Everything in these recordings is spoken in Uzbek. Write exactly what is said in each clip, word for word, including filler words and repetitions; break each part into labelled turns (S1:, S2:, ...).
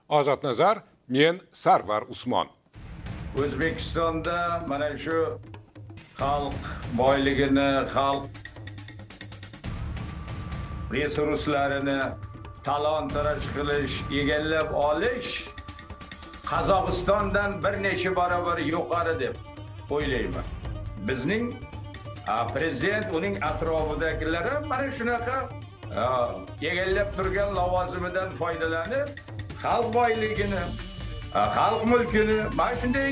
S1: Ozodnazar, men Sarvar Usmon.
S2: O'zbekistonda mana shu xalq boyligini, xalq resurslarini talon-taroj qilish, egallab olish Qozog'istondan bir necha barobar yuqori deb o'ylayman. Bizning prezident, uning atrofidagilari mana shunaqa egallab turgan lavozimidan foydalanib, xalq boyligini, xalq mulkini mana shunday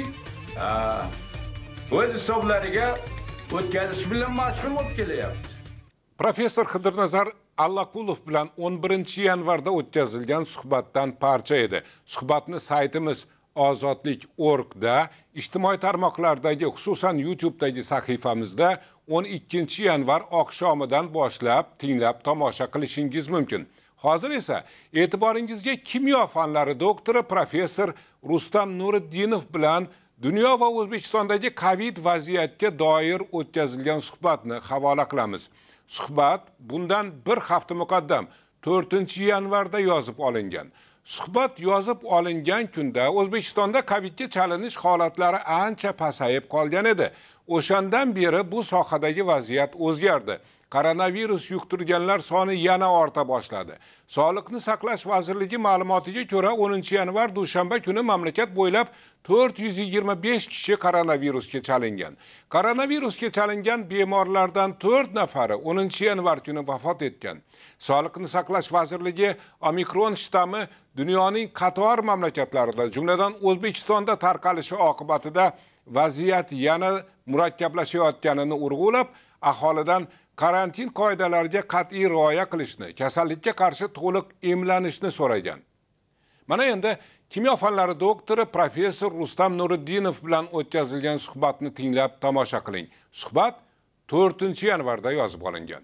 S2: o'z hisoblariga o'tkazish bilan mashg'ul bo'lib kelyapti.
S1: Professor Xidirnazar Allaqulov bilan o'n birinchi yanvarda o'tkazilgan suhbatdan parcha edi. Suhbatni saytimiz ozodlik nokta org da, ijtimoiy tarmoqlardagi, xususan YouTube'dagi sahifamizda o'n ikkinchi yanvar oqshomidan boshlab tinglab tomosha qilishingiz mumkin. Hozir esa e'tiboringizga kimyo fanlari doktori professor Rustam Nuriddinov bilan dunyo va O'zbekistondagi Covid vaziyatga doir o'tkazilgan suhbatni havola qilamiz. Suhbat bundan bir hafta muqaddam to'rtinchi yanvarda yozib olingan. Suhbat yozib olingan kunda O'zbekistonda Covidga chalinish holatlari ancha pasayib qolgan edi. O'shandan beri bu sohadagi vaziyat o'zgardi. Koronavirus yuqtirganlar soni yana orta boshladi. Sog'liqni saqlash vazirligi ma'lumotiga ko'ra o'ninchi yanvar dushanba kuni mamlakat bo'ylab to'rt yuz yigirma besh kishi koronavirusga chalingan. Koronavirusga chalingan bemorlardan to'rt nafari o'ninchi yanvar kuni vafot etgan. Sog'liqni saqlash vazirligi Omikron shtammi dunyoning qator mamlakatlarida, jumladan O'zbekistonda tarqalishi oqibatida vaziyat yana murakkablashayotganini urg'ulab, aholidan karantin qoidalariga qat'iy rioya qilishni, kasallikka qarshi to'liq emlanishni so'ragan. Mana endi kimyo fanlari doktori professor Rustam Nuriddinov bilan o'tkazilgan suhbatni tinglab tomosha qiling. Suhbat to'rtinchi yanvarda yozib olingan.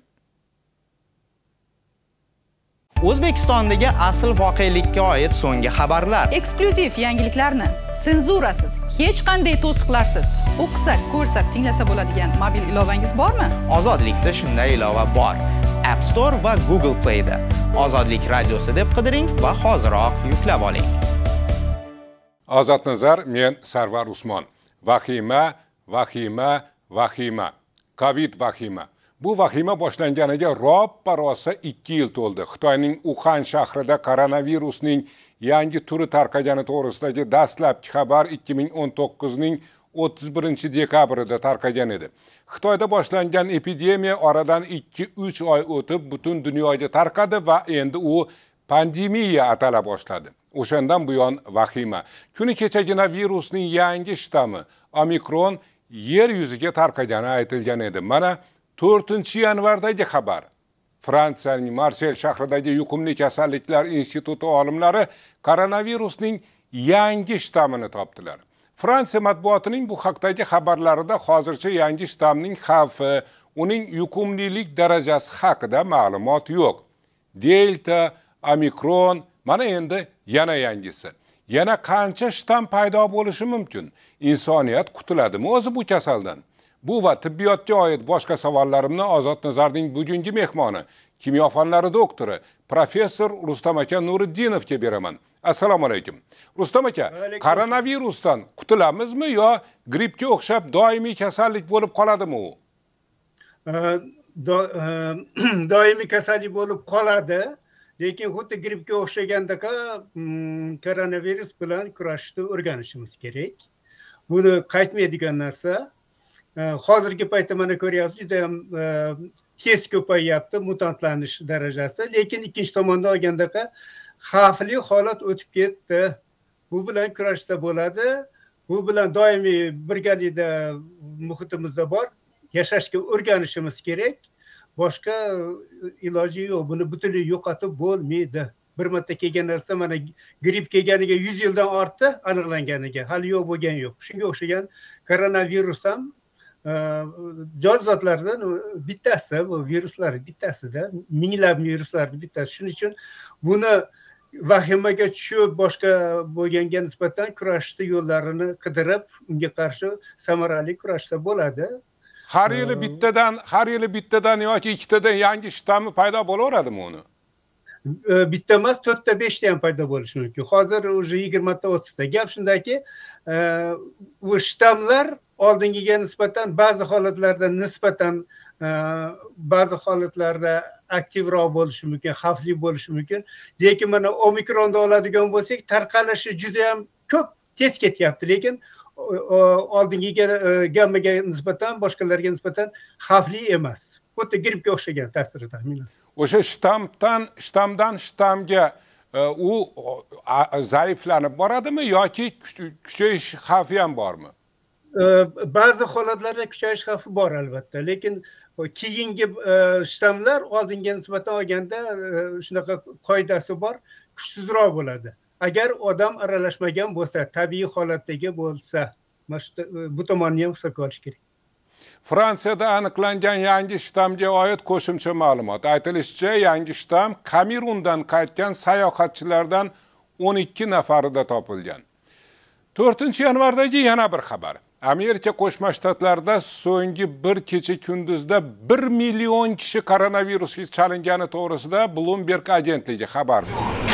S3: O'zbekistondagi asl voqelikka oid so'nggi xabarlar.
S4: Eksklyuziv yangiliklarni senzurasiz, hech qanday to'siqlarsiz o'qisa, ko'rsa, tinglasa bo'ladigan mobil ilovangiz bormi?
S3: Ozodlikda shunday ilova bor. App Store va Google Play da. Ozodlik radiosi deb qidiring va hoziroq yuklab oling.
S1: Ozodnazar, men Sarvar Usmon. Vahima, vahima, vahima. Covid vahima. Bu vahima boshlanganiga roppa-rosa ikki yil to'ldi. Xitoyning Uxan shahrida koronavirusning yangi turi tarqagani to'g'risidagi dastlabki xabar ikki ming o'n to'qqizning o'ttiz birinchi dekabrida tarqagan edi. Xitoyda boshlangan epidemiya oradan ikki uch oy o'tib butun dunyoga tarqadi va endi u pandemiya atala boshladi. O'shandan buyon vahima. Kuni kechagina virusning yangi shtammi Omikron yer yuziga tarqagani aytilgan edi. Mana to'rtinchi yanvardagi xabar. Fransiyaning Marsel shahridagi yuqumli kasalliklar instituti olimlari koronavirusning yangi shtammini topdilar. Fransiya matbuotining bu haqdagi xabarlarida hozircha yangi shtammning xavfi, uning yuqumlilik darajasi haqida ma'lumot yo'q. Delta, Omikron, mana endi yana yangisi. Yana qancha shtamm paydo bo'lishi mumkin? Insoniyat qutuladimi o'zi bu kasaldan? Bu va tibbiyotga oid boshqa savollarimni Ozodnazarning bugungi mehmoni, kimyo fanlari doktori, professor Rustam aka Nuriddinovga beraman. Assalomu alaykum. Rustam aka, koronavirusdan qutulamizmi yo grippga o'xshab doimiy kasallik bo'lib qoladimi u?
S5: Doimiy kasallik bo'lib qoladi, lekin xuddi grippga o'xshagandaka koronavirus bilan kurashishni o'rganishimiz kerak. Buni qaytmaydigan narsa. Hozirgi paytda mana ko'ryapsiz, juda ham tez ko'payyapti mutantlanish darajasi, lekin ikkinchi tomondan olgandaka xavfli holat o'tib ketdi. Bu bilan kurashsa bo'ladi. Bu bilan doimiy birgalikda muhitimizda bor, yashashga o'rganishimiz kerak. Boshqa iloji yo'q. Buni butunlay yo'qotib bo'lmaydi. Bir marta kelgan narsa mana gripp kelganiga yuz yildan ortdi aniqlanganiga, hali yo'q bo'lgan yo'q. Shunga o'xshagan koronavirus ham jonzotlardan bittasi, bu viruslar bittasida, minglab viruslarning bittasi. Shuning uchun buni vahimaga tushib boshqa bo'lganga nisbatan kurashishni yo'llarini qidirib, unga qarshi samarali kurashsa bo'ladi.
S1: Har yili bittadan, har yili bittadan yoki ikkitadan yangi shtammi paydo bo'laveradimi uni?
S5: bitta emas, to'rtta, beshta ham paydo bo'lishi mumkin. Hozir уже yigirmata, o'ttizta. Gap shundaki, bu shtammlar oldingiga nisbatan ba'zi holatlarda nisbatan ba'zi holatlarda aktivroq bo'lishi mumkin, xavfli bo'lishi mumkin. Lekin mana omikronni oladigan bo'lsak, tarqalishi juda ham ko'p, tez ketyapti, lekin oldingiga gammaga nisbatan, boshqalarga nisbatan xavfli emas. Xuddi grippga o'xshagan ta'siri taxminan.
S1: O'sha shtammdan shtammdan shtammga u zaiflanib boradimi yoki kuchayish xavfi ham bormi?
S5: Ba'zi holatlarda kuchayish xavfi bor albatta, lekin keyingi shtammlar oldinga nisbatan olganda shunaqa qoidasi bor, kuchsizroq bo'ladi. Agar odam aralashmagan bo'lsa, tabiiy holatdagi bo'lsa, bu tomonni ham hisobga olish kerak.
S1: Fransiyada aniqlangan yangi shtammga oid qo'shimcha ma'lumot. Aytilishicha, yangi shtamm Kamerundan qaytgan sayohatchilardan o'n ikki nafarida topilgan. to'rtinchi yanvardagi yana bir xabar. Amerika Qo'shma Shtatlarida so'nggi bir kecha kunduzda bir million kishi koronavirusga chalingani to'g'risida Bloomberg agentligi xabar berdi.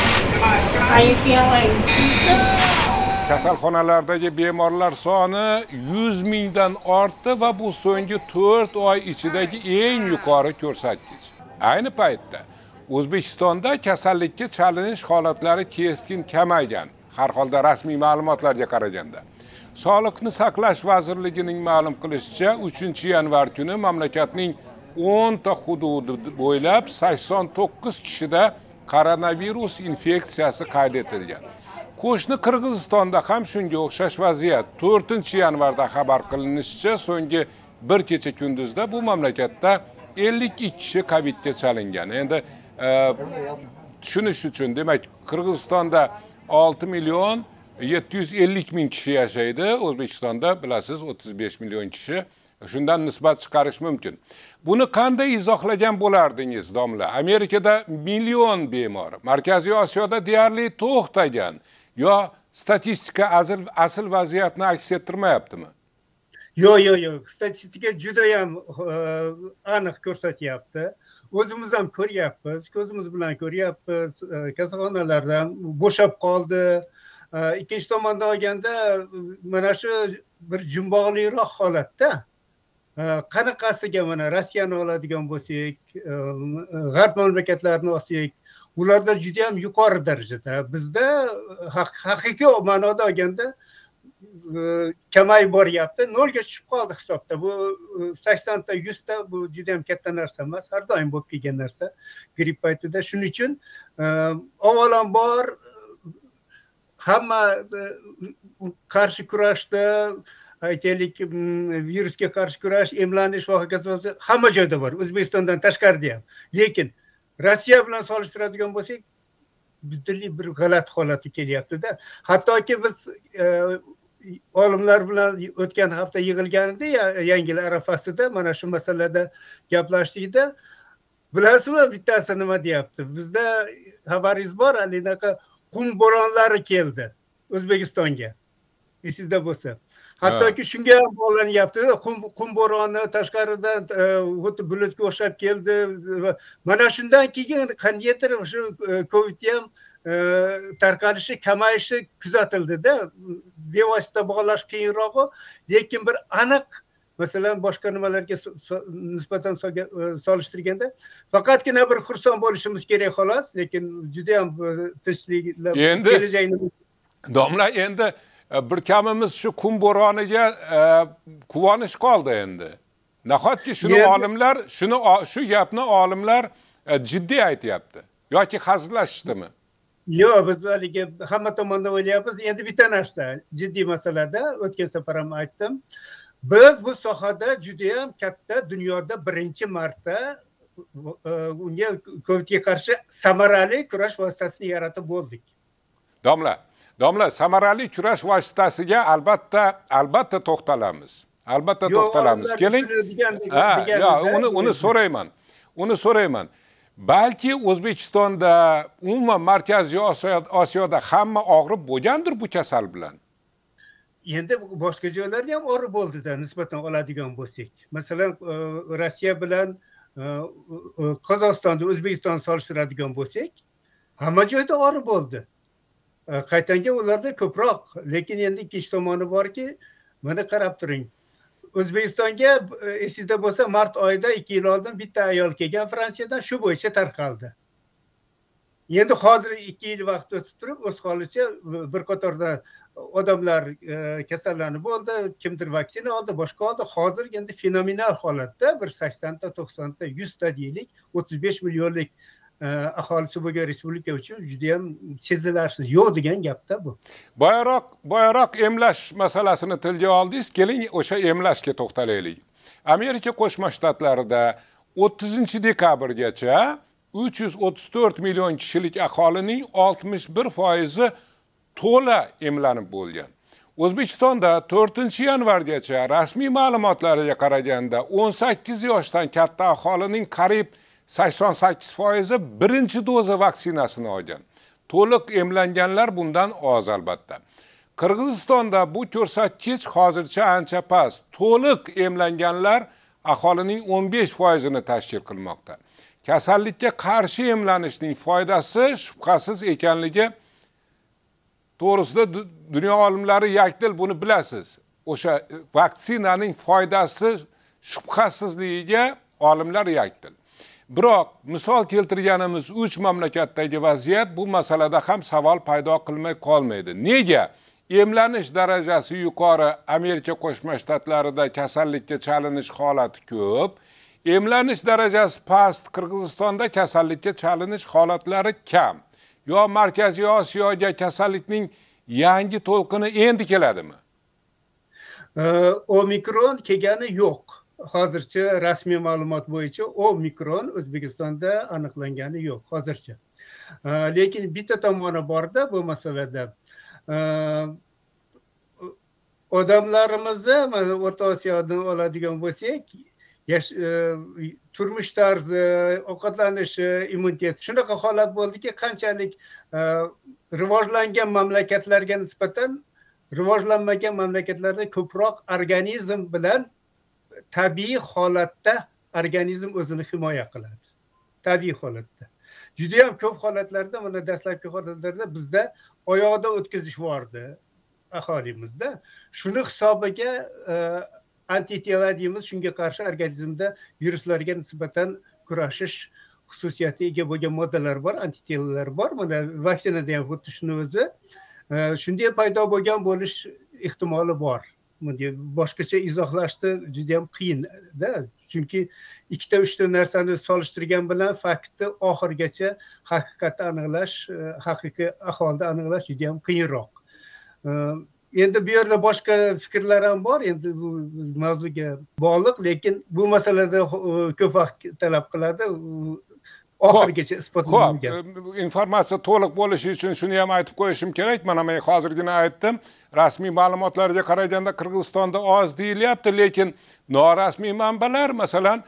S1: Kasalxonalardagi bemorlar soni yuz mingdan ortdi va bu so'nggi to'rt oy ichidagi eng yuqori ko'rsatkich. Ayni paytda O'zbekistonda kasallikka chalinish holatlari keskin kamaygan, har holda rasmiy ma'lumotlarga qaraganda. Sog'liqni saqlash vazirligining ma'lum qilishicha, uchinchi yanvar kuni mamlakatning o'nta hududi bo'ylab sakson to'qqiz kishida koronavirus infeksiyasi qayd etilgan. Qo'shni Qirg'izistonda ham shunga o'xshash vaziyat. to'rtinchi yanvarda xabar qilinishicha, so'nggi bir kecha kunduzda bu mamlakatda ellik ikki kishi Covidga chalingan. Endi tushunish uchun, demak, Qirg'izistonda olti million yetti yuz ellik ming kishi yashaydi, O'zbekistonda bilasiz o'ttiz besh million kishi. Shundan nisbat chiqarish mumkin. Buni qanday izohlagan bo'lardingiz, domla? Amerikada million bemor, Markaziy Osiyoda deyarli to'xtagan. Yo statistika asl asl vaziyatni aks ettirmayaptimi?
S5: Yo'q, yo'q, yo'q. Statistika juda ham aniq ko'rsatyapti. O'zimiz ham ko'ryapmiz, ko'zimiz bilan ko'ryapmiz. Kasalxonalardan bo'shab qoldi. Ikkinchi tomondan olganda mana shu bir jumboqliroq holatda. Qanaqasiga mana Rossiyani oladigan bo'lsak, g'arb mamlakatlarini olsak, ularda juda ham yuqori darajada. Bizda haqiqiy ma'noda olganda kamayib boryapti, nolga tushib qoldi hisobda. Bu saksonta, yuzta bu juda ham katta narsa emas, har doim bo'lib kelgan narsa gripp paytida. Shuning uchun avvalambor hamma qarshi kurashda, aytaylik, virusga qarshi kurash, emlanish va hokazo hamma joyda bor, O'zbekistondan tashqarida ham. Lekin Rossiya bilan solishtiradigan bo'lsak, butunlay bir g'alati holatga kelyapti-da. Hattoki biz olimlar bilan o'tgan hafta yig'ilganida, yangi yil arafasida mana shu masalada gaplashdikda, bilasizmi, bittasi nima deyapti? Bizda xabaringiz bor, anaqa qum bo'ronlari keldi O'zbekistonga. Esingizda bo'lsa. Hattoki shunga ham bog'lanyapti. Qum bo'roni tashqaridan xuddi bulutga o'xshab keldi. Mana shundan keyin qandaydir shu Covidga ham tarqalishi, kamayishi kuzatildi-da. Bevosita bog'lash qiyinroq, lekin bir aniq, masalan, boshqa nimalarga nisbatan solishtirganda faqatgina bir xursand bo'lishimiz kerak xolos, lekin juda ham tinchliklar kelajakni.
S1: Domla, endi bir kamimiz shu qum bo'roniga quvonish qoldi endi. Nahotki shuni olimlar, shuni shu gapni olimlar jiddiy aytyapti yoki hazillashdimi?
S5: Yo'q, biz haligi hamma tomondan o'ylayapmiz. Endi bitta narsa, jiddiy masalada o'tgan safar ham aytdim. Biz bu sohada juda ham katta, dunyoda birinchi marta unga Covidga qarshi samarali kurash vositasini yaratib bo'ldik.
S1: Domla, Domla, samarali kurash vositasiga albatta, albatta to'xtalamiz. Albatta to'xtalamiz. Keling. Ha, yo, uni uni so'rayman. Uni so'rayman. Balki O'zbekistonda, umuman Markaziy Osiyoda hamma og'rib bo'lgandir bu kasal bilan.
S5: Endi boshqa joylarda ham og'rib bo'ldi-da, nisbatan oladigan bo'lsak. Masalan, Rossiya bilan Qozog'istonni, O'zbekistonni solishtiradigan bo'lsak, Hamma joyda ori bo'ldi. Qaytanga ularda ko'proq, lekin endi ikkinchi tomoni borki, mana qarab turing. O'zbekistonga esingizda bo'lsa, mart oyida ikki yil oldin bitta ayol kelgan Fransiyadan, shu bo'yicha tarqaldi. Endi hozir ikki yil vaqt o'tib turib, o'z holicha bir qatorda odamlar kasallanib bo'ldi, kimdir vaksina oldi, boshqa oldi. Hozir endi fenomenal holatda bir saksonta, to'qsonta, yuzta deylik, o'ttiz besh millionlik aholisi bo'lgan respublika uchun juda ham sezilarsiz yo'q degan gapda bu.
S1: Boyaroq boyaroq emlash masalasini tilga oldingiz. Keling, o'sha emlashga to'xtalaylik. Amerika Qo'shma Shtatlarida o'ttizinchi dekabrgacha uch yuz o'ttiz to'rt million kishilik aholining oltmish bir foizi to'la emlanib bo'lgan. O'zbekistonda to'rtinchi yanvargacha rasmiy ma'lumotlarga qaraganda o'n sakkiz yoshdan katta aholining qariyb sakson sakkiz foizi birinchi doza vaksinasini olgan. To'liq emlanganlar bundan oz albatta. Qirg'izistonda bu ko'rsatkich hozircha ancha past. To'liq emlanganlar aholining o'n besh foizini tashkil qilmoqda. Kasallikka qarshi emlanishning foydasi shubhasiz ekanligi to'g'risida dunyo olimlari yakdil buni bilasiz. O'sha vaksinaning foydasi shubhasizligiga olimlar yakdil. Biroq misol keltirganimiz uch mamlakatdagi vaziyat bu masalada ham savol paydo qilmay qolmaydi. Nega emlanish darajasi yuqori Amerika Qo'shma Shtatlarida kasallikka chalinish holati ko'p, emlanish darajasi past Qirg'izistonda kasallikka chalinish holatlari kam? Yo Markaziy Osiyoga kasallikning yangi to'lqini endi keladimi?
S5: Omikron kelgani yo'q. Hozircha rasmiy ma'lumot bo'yicha Omikron O'zbekistonda aniqlangani yo'q hozircha. Lekin bitta tomoni borda bu masalada. Odamlarimizni O'rta Osiyodan oladigan bo'lsak, turmush tarzi, ovqatlanishi, immuniteti shunaqa holat bo'ldiki, qanchalik rivojlangan mamlakatlarga nisbatan rivojlanmagan mamlakatlarda ko'proq organizm bilan tabiiy holatda organizm o'zini himoya qiladi. Tabiiy holatda. Juda ham ko'p holatlarda, mana dastlabki holatlarda bizda oyoqda o'tkazish bordi aholimizda. Shuni hisobiga antitela deymiz, shunga qarshi organizmda viruslarga nisbatan kurashish xususiyatiga ega bo'lgan moddalar bor, antitelalar bor. Mana vaksinada ham xuddi shuni o'zi shunday paydo bo'lgan bo'lish ehtimoli bor. Boshqacha izohlashni juda ham qiyin-da. Chunki ikkita uchta narsani solishtirgan bilan faktni oxirgacha haqiqatni aniqlash, haqiqiy ahvolda aniqlash juda ham qiyinroq. Endi bu yerda boshqa fikrlar ham bor, endi bu mavzuga bog'liq, lekin bu masalada ko'p vaqt talab qiladi. Oxirgacha isbotlangan.
S1: Informatsiya to'liq bo'lishi uchun shuni ham aytib qo'yishim kerak. Mana men hozirgina aytdim. Rasmiy ma'lumotlarga qaraganda Qirg'izistonda oz deyilyapti, lekin norasmiy manbalar, masalan,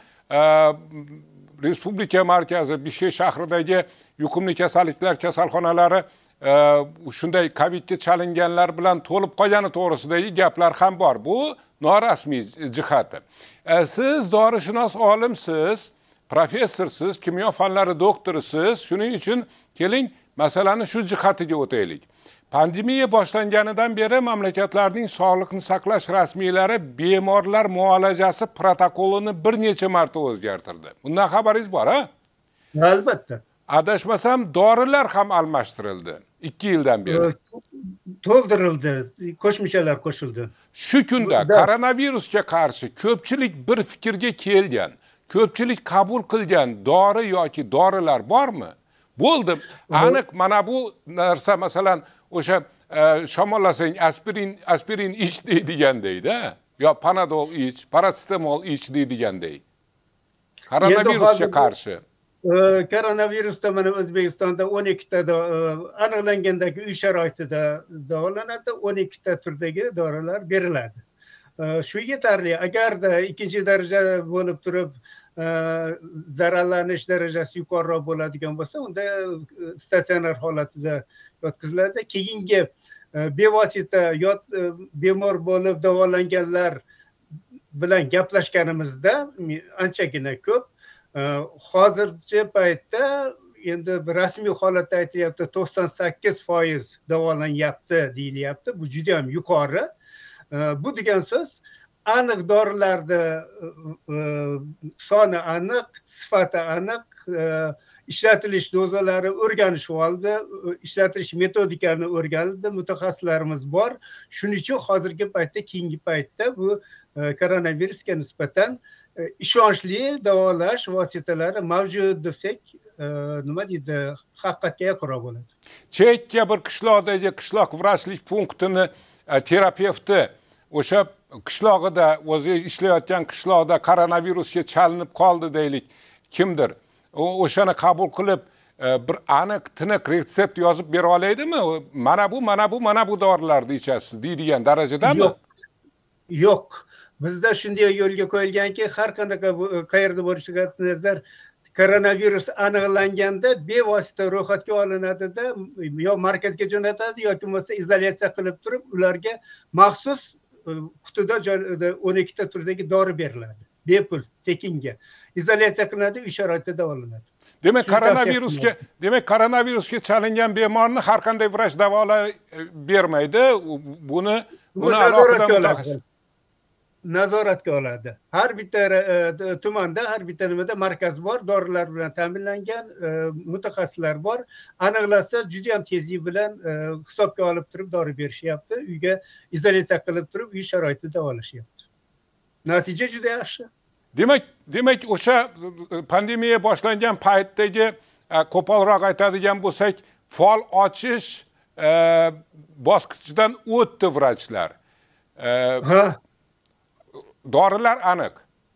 S1: Respublika markazi Bishkek shahridagi yuqumli kasalliklar kasalxonalari shunday Covidga chalinganlar bilan to'lib qolgani to'g'risidagi gaplar ham bor. Bu norasmiy jihati. Siz dorishunos olimsiz, professorsiz, kimyo fanlari doktorisiz. Shuning uchun keling masalani shu jihatiga o'taylik. Pandemiya boshlanganidan beri mamlakatlarning sog'liqni saqlash rasmiylari bemorlar muolajasi protokolini bir necha marta o'zgartirdi. Bundan xabaringiz bor, ha?
S5: Albatta.
S1: Adashmasam, dorilar ham almashtirildi ikki yildan beri.
S5: To'ldirildi, qo'shimchalar qo'shildi.
S1: Shu kunda koronavirusga qarshi ko'pchilik bir fikrga kelgan, ko'pchilik qabul qilgan dori yoki dorilar bormi? Bo'ldi. Aniq mana bu narsa, masalan, o'sha shamollasang aspirin aspirin ich deydigandayda, yo panadol ich, paracetamol ich deydiganday. Koronavirusga qarshi.
S5: Koronavirusda mana O'zbekistonda o'n ikkita aniqlangandagi uy sharoitida davolanadi, o'n ikkita turdagi dorilar beriladi. Shu yetarli. Agarda ikkinchi daraja bo'lib turib zararlanish darajasi yuqoriroq bo'ladigan bo'lsa, unda statsionar holatida yotqiziladi. Keyingi bevosita yot bemor bo'lib davolanganlar bilan gaplashganimizda anchagina ko'p hozirgi paytda endi bir rasmiy holatda aytilyapti to'qson sakkiz foiz davolanyapti deyilyapti. Bu juda ham yuqori. Bu degan so'z aniq dorilarni soni aniq, sifati aniq, ishlatilish dozalari o'rganishib oldi, ishlatilish metodikalarini o'rganildi, mutaxassislarimiz bor. Shuning uchun hozirgi paytda, keyingi paytda bu koronavirusga nisbatan ishonchli davolash vositalari mavjud desak, nima deydi, haqiqatga yaqinroq bo'ladi.
S1: Chekka bir qishloqdagi qishloq vrachlik punktini terapevti o'sha qishlog'ida, o'zi ishlayotgan qishloqda koronavirusga chalinib qoldi deylik, kimdir. O'shani qabul qilib bir aniq, tiniq retsept yozib bera oladimi? Mana bu, mana bu, mana bu dorilarni ichasiz deydigan darajadami?
S5: Yo'q. Yo'q. Bizda shunday yo'lga qo'yilganki, har qanaqa qayerda bo'lishiga nazar koronavirus aniqlanganda bevosita ro'yxatga olinadi-da, yo markazga jo'natadi yoki bo'lmasa izolyatsiya qilib turib, ularga maxsus qutida o'n ikkita turdagi dori beriladi. Bepul, tekinga. İzolyatsiya qilinadi, uy sharoitida davolanadi.
S1: Demak, koronavirusga, demak koronavirusga chalingan bemorni har qanday vrach davolar bermaydi. Buni buni alohida mutaxassis
S5: nazoratga oladi. Har bitta tumanda, har bitta nimada markaz bor, dorilar bilan ta'minlangan mutaxassislar bor. Aniqlasa juda ham tezlik bilan hisobga olib turib dori berishyapti, uyga izolyatsiya qilib turib uy sharoitida davolashyapti. Natija juda yaxshi.
S1: Demak, demak o'sha pandemiya boshlangan paytdagi qo'polroq aytadigan bo'lsak, fol ochish bosqichidan o'tdi vrachlar.
S5: Ha.
S1: Dorilar aniq.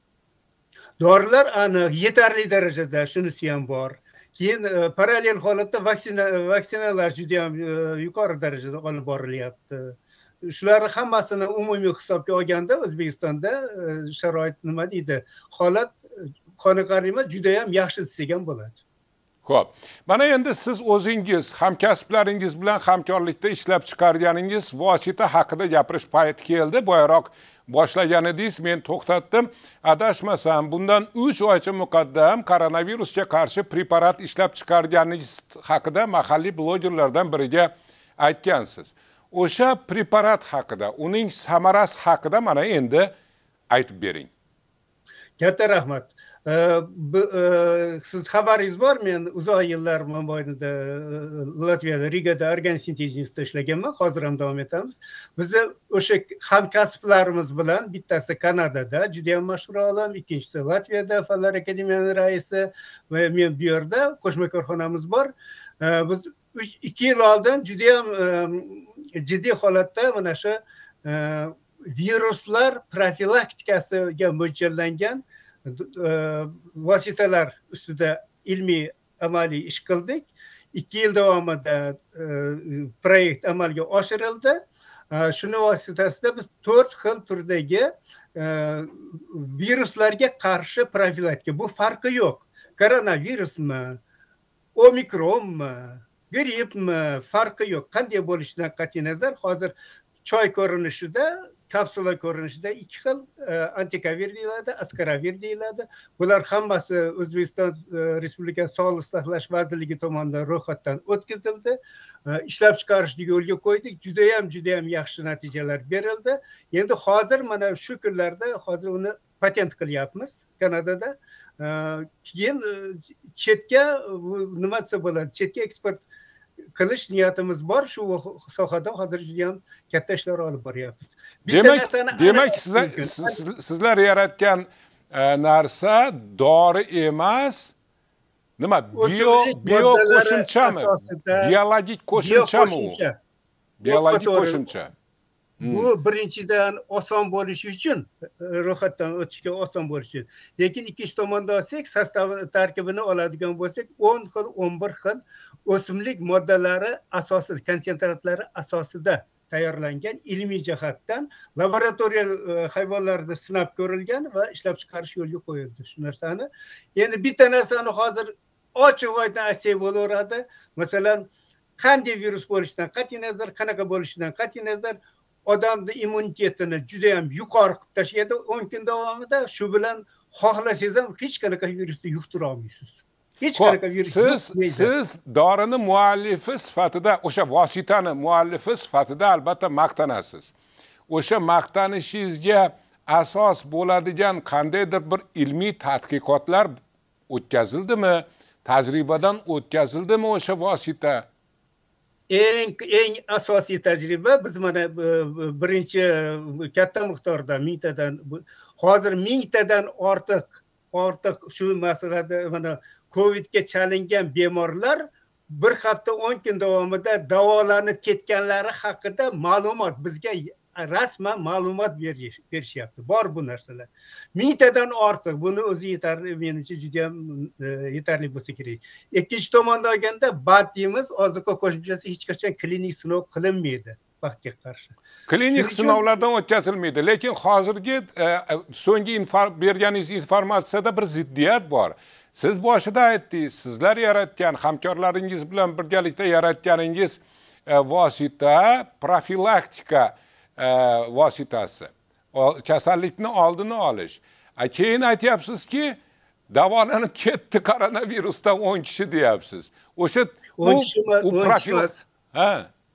S5: Dorilar aniq, yetarli darajada, shunisi ham bor. Keyin parallel holatda vaksina vaksinalar juda ham yuqori darajada olib borilyapti. Shularni hammasini umumiy hisobga olganda O'zbekistonda sharoit nima deydi, holat qoniqarli emas, juda ham yaxshi desak ham bo'ladi.
S1: Xo'p. Mana endi siz o'zingiz hamkasblaringiz bilan hamkorlikda ishlab chiqarganingiz vosita haqida gapirish payti keldi. Boyaroq boshlagan edingiz, men to'xtatdim. Adashmasam, bundan uch oycha muqaddam koronavirusga qarshi preparat ishlab chiqarganingiz haqida mahalliy blogerlardan biriga aytgansiz. O'sha preparat haqida, uning samarasi haqida mana endi aytib bering.
S5: Katta rahmat. Siz xabaringiz bor, men uzoq yillar mobaynida Latviyada, Rigada organ sintez institutida ishlaganman, hozir ham davom etamiz. Biz o'sha hamkasblarimiz bilan bittasi Kanadada, juda ham mashhur olim, ikkinchisi Latviyada Fanlar akademiyasining raisi va men bu yerda qo'shma korxonamiz bor. Biz ikki yil oldin juda ham jiddiy holatda mana shu viruslar profilaktikasiga mo'ljallangan vositalar ustida ilmiy amaliy ish qildik. ikki yil davomida proyekt amalga oshirildi. Shuni vositasida biz to'rt xil turdagi viruslarga qarshi profilaktika. Bu farqi yo'q. Koronavirusmi, omikronmi, grippmi, farqi yo'q. Qanday bo'lishidan qat'iy nazar, hozir choy ko'rinishida, kapsula ko'rinishida ikki xil antikavir deyiladi, askaravir deyiladi. Bular hammasi O'zbekiston Respublikasi Sog'liqni saqlash vazirligi tomonidan ro'yxatdan o'tkazildi. Ishlab chiqarishni yo'lga qo'ydik. Juda ham, juda ham yaxshi natijalar berildi. Endi hozir mana shu kunlarda hozir uni patent qilyapmiz Kanadada. Keyin chetga nima desa bo'ladi, chetga eksport qilish niyatimiz bor. Shu sohada hozir juda ham katta ishlar olib boryapmiz.
S1: Demak, demak sizlar sizlar yaratgan narsa dori emas, nima, bio bio qo'shimchami? Biologik qo'shimchami u? Biologik qo'shimcha.
S5: Bu birinchidan oson bo'lishi uchun, ro'yxatdan o'tishga oson bo'lishi. Lekin ikkinchi tomondan olsak, sostav tarkibini oladigan bo'lsak, o'n xil, o'n bir xil o'simlik moddalari asosida, konsentratlari asosida tayyorlangan, ilmiy jihatdan laboratoriya hayvonlarda sinab ko'rilgan va ishlab chiqarish yo'lga qo'yildi shu narsani. Endi bitta narsani hozir ochiq oydin aytsak bo'laveradi. Masalan, qanday virus bo'lishidan qat'iy nazar, qanaqa bo'lishidan qat'iy nazar odamni immunitetini juda ham yuqori qilib tashlaydi o'n kun davomida. Shu bilan xohlasangiz ham hech qanaqa virusni yuqtira olmaysiz. Hech
S1: Xo'p,
S5: qanaqa virus yo'q
S1: siz
S5: deydi.
S1: siz dorini muallifi sifatida, o'sha vositani muallifi sifatida albatta maqtanasiz. O'sha maqtanishingizga asos bo'ladigan qandaydir bir ilmiy tadqiqotlar o'tkazildimi? Tajribadan o'tkazildimi o'sha vosita?
S5: Eng eng asosiy tajriba biz mana birinchi katta miqdorda mingtadan hozir mingtadan ortiq ortiq shu masalada mana Covidga chalingan bemorlar bir hafta o'n kun davomida davolanib ketganlari haqida ma'lumot bizga rasman ma'lumot berishyapti. Bor bu narsalar. Mingtadan ortiq. Buni o'zi yetarli, menimcha juda ham yetarli bo'lsa kerak. Ikkinchi tomondan olganda bat deymiz, oziqa qo'shimchasi hech qachon klinik sinov qilinmaydi baxtga qarshi.
S1: Klinik sinovlardan o'tkazilmaydi, lekin hozirgi so'nggi berganingiz informatsiyada bir ziddiyat bor. Siz boshida aytdingiz, sizlar yaratgan, hamkorlaringiz bilan birgalikda yaratganingiz vosita profilaktika vositasi. Kasallikni oldini olish. Keyin aytyapsizki, davolanib ketdi koronavirusdan o'n kishi deyapsiz. O'sha u profilaktika. Ha.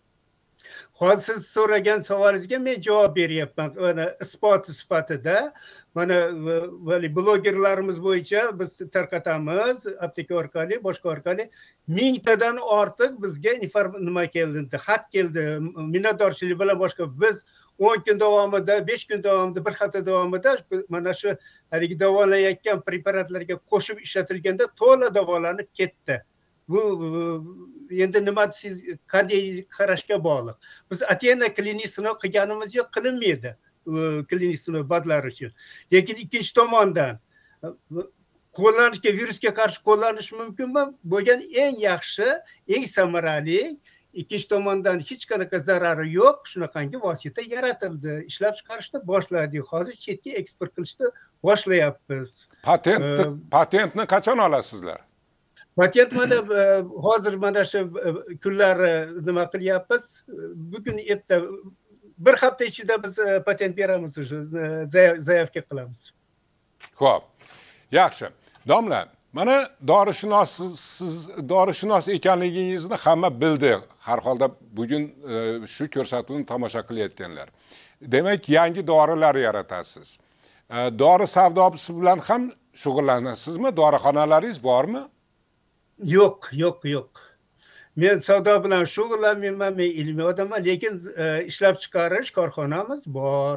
S5: Hozir siz so'ragan savolingizga men javob beryapman. Mana isbot sifatida mana blogerlarimiz bo'yicha biz tarqatamiz, apteka orqali, boshqa orqali mingtadan ortiq bizga nima keldi, xat keldi, minnatdorchilik bilan boshqa biz o'n kun davomida, besh kun davomida, bir hafta davomida mana shu haligi davolayotgan preparatlarga qo'shib ishlatilganda to'la davolanib ketdi. Bu endi nima siz qanday qarashga bog'liq. Biz atena klinik sinov qilganimiz yo'q, qilinmaydi klinik sinov badlar uchun. Lekin ikkinchi tomondan qo'llanishga, virusga qarshi qo'llanish mumkinmi? Bo'lgan eng yaxshi, eng samarali, ikkinchi tomondan hech qanaqa zarari yo'q, shunaqangi vosita yaratildi. Ishlab chiqarishni boshladik. Hozir chetga eksport qilishni boshlayapmiz.
S1: Patentni patentni qachon olasizlar?
S5: Patent mana hozir mana shu kunlari nima qilyapmiz? Bugun erta bir hafta ichida biz patent beramiz, zayovka qilamiz.
S1: Xo'p. Yaxshi. Domla, mana dorishunos siz dorishunos ekanligingizni hamma bildi. Har holda bugun shu ko'rsatuvni tomosha qilayotganlar. Demak, yangi dorilar yaratasiz. Dori savdosi bilan ham shug'ullanasizmi? Dorixonalaringiz bormi?
S5: Yo'q, yo'q, yo'q. Men savdo bilan shug'ullanmayman, men ilmiy odamman, lekin ishlab chiqarish korxonamiz bor.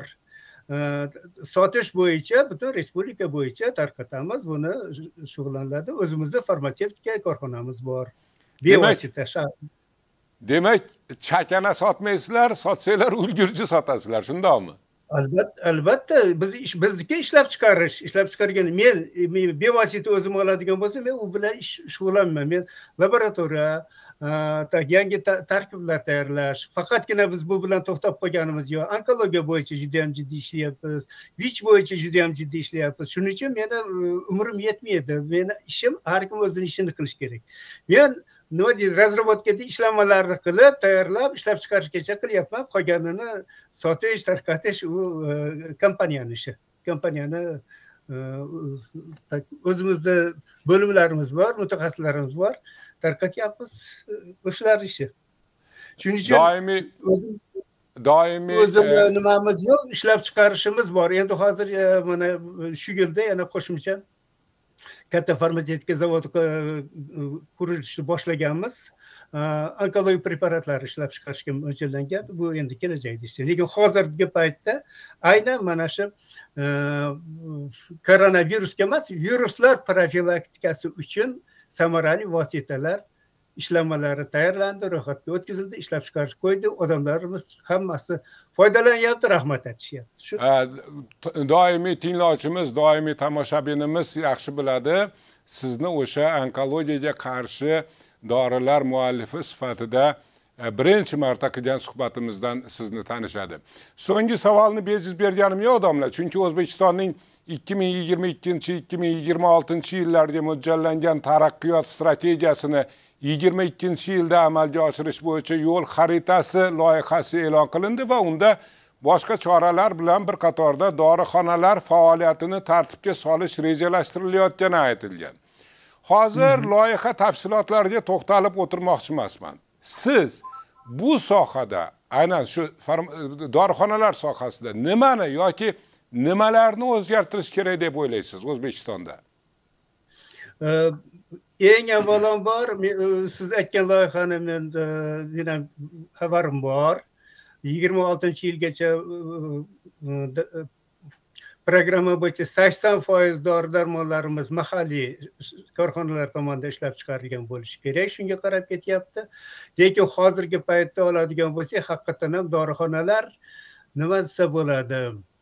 S5: Sotish bo'yicha butun respublika bo'yicha tarqatamiz, buni shug'ullanadi. O'zimizning farmatsevtika korxonamiz bor. Bevosita.
S1: Demak, chakana sotmaysizlar, sotsanglar ulgurji sotasizlar, shundaqmi?
S5: Albatta, albatta biz ish bizniki ishlab chiqarish, ishlab chiqargan men bevosita o'zim oladigan bo'lsam, men u bilan shug'ullanmayman. Men laboratoriya, yangi tarkiblar tayyorlash, faqatgina biz bu bilan to'xtab qolganimiz yo'q. Onkologiya bo'yicha juda ham jiddiy ishlayapmiz, vich bo'yicha juda ham jiddiy ishlayapmiz. Shuning uchun meni umrim yetmaydi. Meni ishim har kim o'zining ishini qilish kerak. Men nima deydi, razrabotkada ishlanmalarni qilib, tayyorlab, ishlab chiqarishgacha qilyapman. Qolganini sotish, tarqatish u kompaniyaning ishi. Kompaniyani o'zimizda bo'limlarimiz bor, mutaxassislarimiz bor. Tarqatyapmiz, o'shalar ishi. Shuning uchun
S1: doimiy doimiy
S5: o'zim nimamiz yo'q, ishlab chiqarishimiz bor. Endi hozir mana shu yilda yana qo'shimcha katta farmatsevtika zavodi qurilishni boshlaganmiz. Onkologiya preparatlari ishlab chiqarishga mo'ljallangan. Bu endi kelajakda ish. Lekin hozirgi paytda aynan mana shu koronavirusga emas, viruslar profilaktikasi uchun samarali vositalar ishlanmalari tayyorlandi, ro'yxatga o'tkazildi, ishlab chiqarish qo'ydi. Odamlarimiz hammasi foydalanyapti, rahmat aytishyapti. Shu
S1: doimiy tinglovchimiz, doimiy tomoshabinimiz yaxshi biladi. Sizni o'sha onkologiyaga qarshi dorilar muallifi sifatida birinchi marta qilgan suhbatimizdan sizni tanishadi. So'nggi savolni bejiz berganim yo'q, domla, chunki O'zbekistonning ikki ming yigirma ikkinchi ikki ming yigirma oltinchi yillarga mo'ljallangan taraqqiyot strategiyasini yigirma ikkinchi yilda amalga oshirish bo'yicha yo'l xaritasi loyihasi e'lon qilindi va unda boshqa choralar bilan bir qatorda dorixonalar faoliyatini tartibga solish rejalashtirilayotgani aytilgan. Hozir loyiha tafsilotlariga to'xtalib o'tirmoqchi emasman. Siz bu sohada, aynan shu dorixonalar sohasida nimani yoki nimalarni o'zgartirish kerak deb o'ylaysiz O'zbekistonda?
S5: Eng avvalambor siz aytgan loyihani men yana xabarim bor. yigirma oltinchi yilgacha programma bo'yicha sakson foiz dori-darmonlarimiz mahalliy korxonalar tomonidan ishlab chiqarilgan bo'lishi kerak. Shunga qarab ketyapti. Lekin hozirgi paytda oladigan bo'lsak, haqiqatan ham dorixonalar nima desa bo'ladi?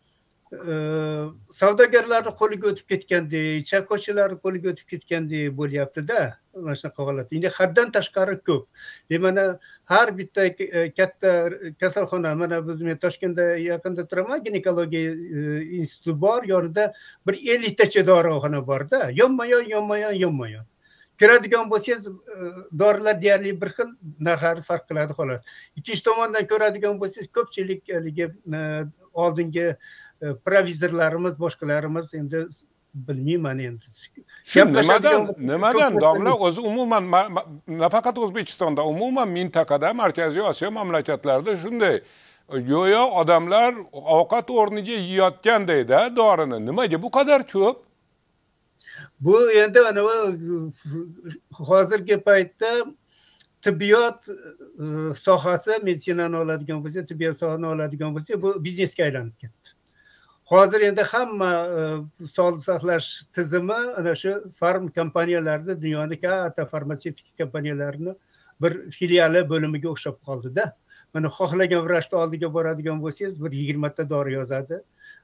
S5: Savdogarlarning qo'liga o'tib ketgandek, chakkochilarning qo'liga o'tib ketgandek bo'lyapti-da, mana shunaqa holat. Endi haddan tashqari ko'p. Mana har bitta katta kasalxona, mana biz men Toshkentda yaqinda turaman, ginekologiya instituti bor, yonida bir elliktacha dorixona bor-da, yonma-yon, yonma-yon, yonma-yon. Ko'radigan bo'lsangiz, dorilar deyarli bir xil, narxlari farq qiladi xolos. Ikkinchi tomondan ko'radigan bo'lsangiz, ko'pchilik haligi oldingi provizorlarimiz, boshqalarimiz endi bilmayman endi.
S1: Shu nimadan, nimadan domla o'zi umuman nafaqat O'zbekistonda, umuman mintaqada, Markaziy Osiyo mamlakatlarida shunday go'yo odamlar ovqat o'rniga yeyotgandek-da dorini. Nimaga bu qadar ko'p?
S5: Bu endi ana hozirgi paytda tibbiyot sohasi, meditsinani oladigan bo'lsa, tibbiyot sohasini oladigan bo'lsa, bu biznesga aylanib ketdi. Hozir endi hamma sog'liqni saqlash tizimi ana shu farm kompaniyalarida, dunyoning katta farmatsevtik kompaniyalarini bir filiali bo'limiga o'xshab qoldi-da. Mana xohlagan vrachni oldiga boradigan bo'lsangiz, bir yigirma ta dori yozadi.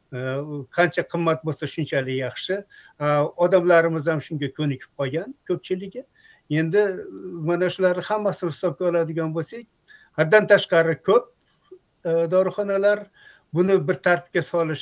S5: Qancha qimmat bo'lsa shunchalik yaxshi. Odamlarimiz ham shunga ko'nikib qolgan ko'pchiligi. Endi mana shularni hammasini hisobga oladigan bo'lsak, haddan tashqari ko'p dorixonalar. Buni bir tartibga solish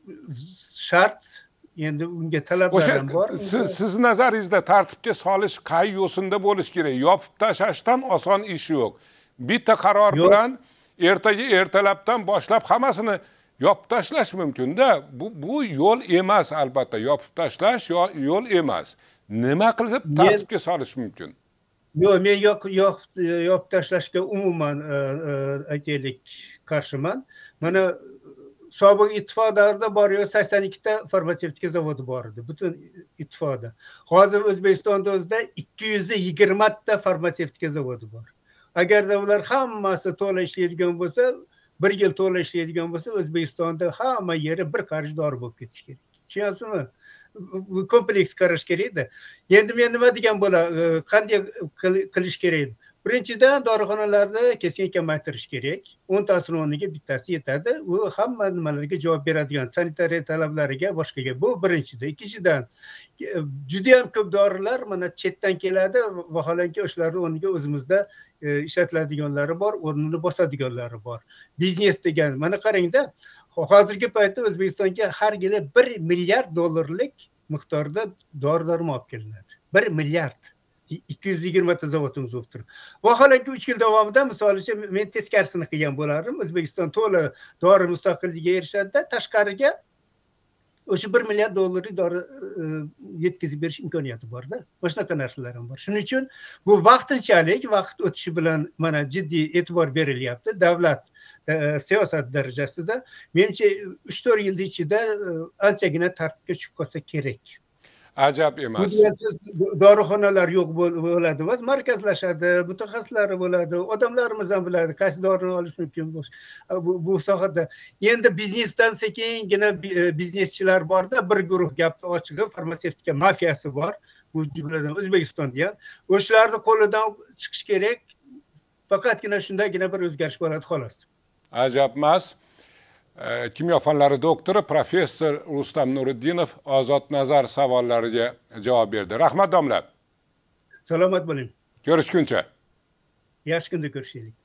S5: shart. Endi unga talablar ham bor.
S1: Siz siz nazaringizda tartibga solish qay yo'sinda bo'lish kerak? Yopib tashlashdan oson ish yo'q. Bitta qaror bilan ertaga ertalabdan boshlab hammasini yopib tashlash mumkin-da. Bu bu yo'l emas albatta. Yopib tashlash yo'l emas. Nima qilib tartibga solish mumkin?
S5: Yo'q, men yo'q yo'q yopib tashlashga umuman aytaylik qarshiman. Mana sobiq ittifoq davrida bor yo'q sakson ikkita farmatsevtika zavodi bor edi, butun ittifoqda. Hozir O'zbekistonda o'zida ikki yuz yigirma ta farmatsevtika zavodi bor. Agarda ular hammasi to'la ishlaydigan bo'lsa, bir yil to'la ishlaydigan bo'lsa, O'zbekistonda hamma yeri bir qarich dori bo'lib ketishi kerak. Tushunyapsizmi? Bu kompleks qarash kerak-da. Endi men nima degan bo'la, qanday qilish kerak? Birinchidan dorixonalarni keskin kamaytirish kerak. o'n tasini o'rniga bittasi yetadi. U hamma nimalarga javob beradigan, sanitariya talablariga, boshqaga. Bu birinchidan. Ikkinchidan, juda ham ko'p dorilar mana chetdan keladi, vaholanki o'shalarning o'rniga o'zimizda ishlatiladiganlari bor, o'rnini bosadiganlari bor. Biznes degan, mana qarangda, hozirgi paytda O'zbekistonga har yili bir milliard dollarlik miqdorda dori-darmon olib kelinadi. bir milliard. ikki yuz yigirma ta zavodimiz bo'lib turibdi. Vaholanki uch yil davomida misol uchun men teskarisini qilgan bo'lardim. O'zbekiston to'la dori mustaqilligiga erishadi-da, tashqariga o'sha bir milliard dollarlik dori yetkazib berish imkoniyati bor-da. Mana shunaqa narsalar ham bor. Shuning uchun bu vaqtinchalik, vaqt o'tishi bilan mana jiddiy e'tibor berilyapti davlat siyosat darajasida. Menimcha uch to'rt yil ichida anchagina tartibga tushib qolsa kerak.
S1: Ajab emas.
S5: Dorixonalar yo'q bo'ladi emas, markazlashadi, mutaxassislari bo'ladi, odamlarimiz ham biladi, qaysi dorini olish mumkin bu bu sohada. Endi biznesdan sekingina bizneschilar borda, bir guruh gapni ochig'i farmatsevtika mafiyasi bor, bu jumladan O'zbekistonda ham. O'shalarning qo'lidan chiqish kerak. Faqatgina shundagina bir o'zgarish bo'ladi xolos.
S1: Ajab emas. Kimyo fanlari doktori professor Rustam Nuriddinov Ozod Nazar savollariga javob berdi. Rahmat domla.
S5: Salomat bo'ling.
S1: Ko'rishguncha.
S5: Yaxshi kunda ko'rishaylik.